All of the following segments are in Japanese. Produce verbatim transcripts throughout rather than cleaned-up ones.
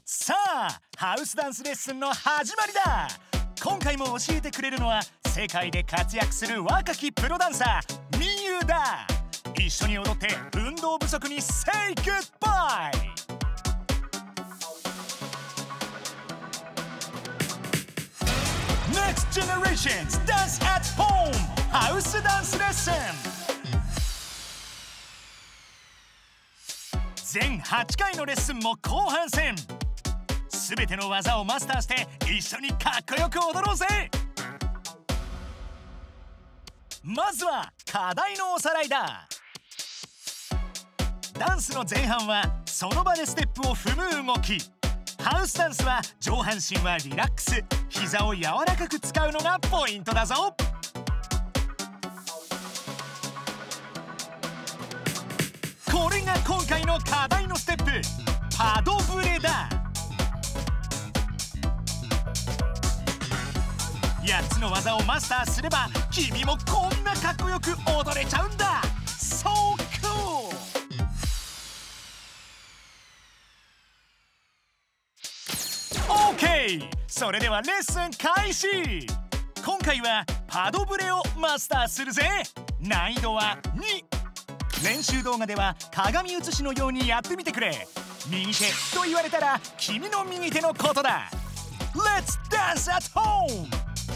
さあハウスダンスレッスンの始まりだ。今回も教えてくれるのは世界で活躍する若きプロダンサーみゆだ。一緒に踊って運動不足に Say Goodbye。 Next Generation's Dance at Home ハウスダンスレッスン全はちかいのレッスンも後半戦。すべての技をマスターして一緒にかっこよく踊ろうぜ。まずは課題のおさらいだ。ダンスの前半はその場でステップを踏む動き。ハウスダンスは上半身はリラックス、膝を柔らかく使うのがポイントだぞ。これが今回の課題のステップ、パドブレだ。やっつの技をマスターすれば君もこんなかっこよく踊れちゃうんだ。 So cool！ OK！ それではレッスン開始。今回はパドブレをマスターするぜ。難易度はに。練習動画では鏡写しのようにやってみてくれ。右手と言われたら君の右手のことだ。 Let's dance at home！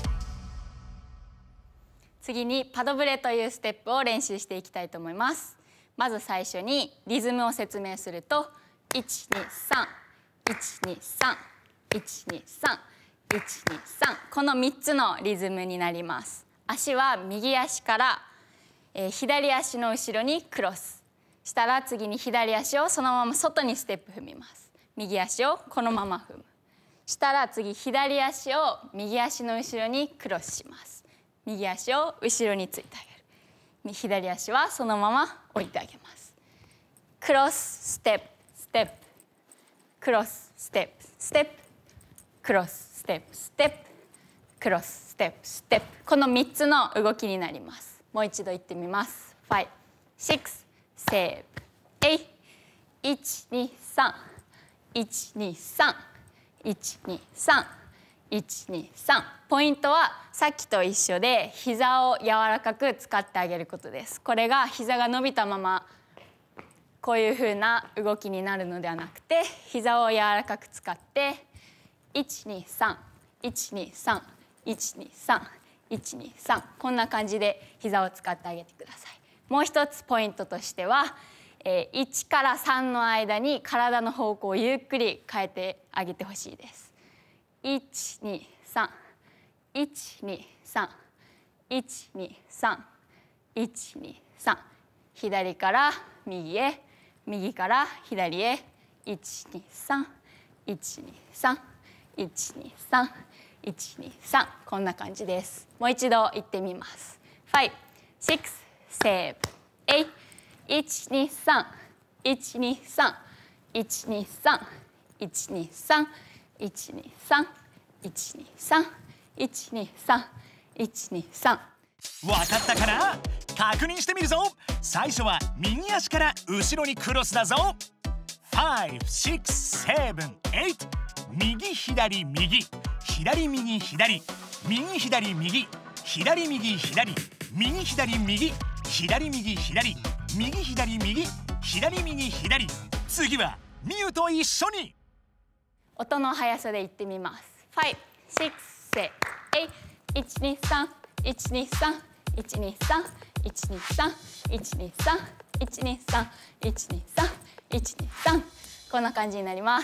次にパドブレというステップを練習していきたいと思います。まず最初にリズムを説明するといちにさん いちにさん いちにさん いちにさん、このみっつのリズムになります。足は右足から、えー、左足の後ろにクロスしたら次に左足をそのまま外にステップ踏みます。右足をこのまま踏む。したら次左足を右足の後ろにクロスします。右足を後ろについてあげる。左足はそのまま置いてあげます。クロスステップステップクロスステップステップクロスステップステップクロスステップステップ、このみっつの動きになります。もう一度言ってみます。ご、ろく、セブン、エイト、いちにさん いちにさん いちにさん いちにさん。ポイントはさっきと一緒で膝を柔らかく使ってあげることです。これが膝が伸びたままこういう風な動きになるのではなくて、膝を柔らかく使っていちにさん いちにさん いちにさん いちにさん、こんな感じで膝を使ってあげてください。もう一つポイントとしては、えー、いちからさんの間に体の方向をゆっくり変えてあげてほしいです。いちにさん いちにさん いちにさん いちにさん、左から右へ右から左へいちにさん いちにさん いちにさん いちにさん、こんな感じです。もう一度言ってみます。ご、ろく、セブン、エイト、いちにさん いちにさん いちにさん いちにさん いちにさん いちにさん いちにさん いちにさん。 わかったかな？確認してみるぞ。最初は右足から後ろにクロスだぞ。ご、ろく、セブン、エイト。右左右左右左右左右左右左右左右左右左右左右左右左。次はみゆと一緒に音の速さで言ってみます。ご、ろく、セブン、エイト、いちにさん いちにさん いちにさん いちにさん いちにさん いちにさん いちにさん いちにさん、こんな感じになります。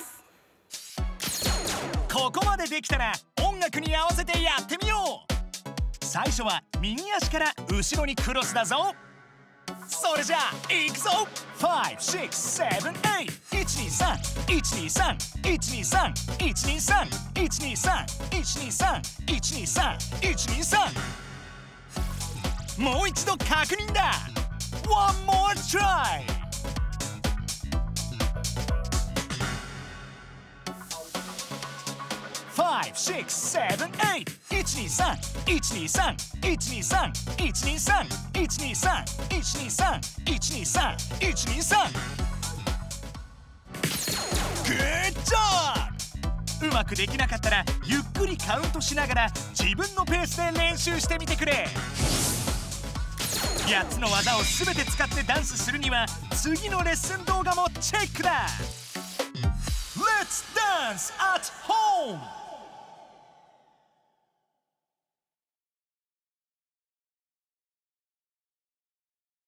ここまでできたら音楽に合わせてやってみよう。最初は右足から後ろにクロスだぞ。それじゃあいくぞ。ご、ろく、セブン、エイト、いちにさん いちにさん いちにさん いちにさん いちにさん いちにさん いちにさん いちにさん。もう一度確認だ。 One more try。 ご、ろく、セブン、エイト、いちにさん いちにさん いちにさん いちにさん いちにさん いちにさん いちにさん いちにさん。Good job! まくできなかったらゆっくりカウントしながら自分のペースで練習してみてくれ。やっつの技をすべて使ってダンスするには次のレッスン動画もチェックだ。 Let's dance at home!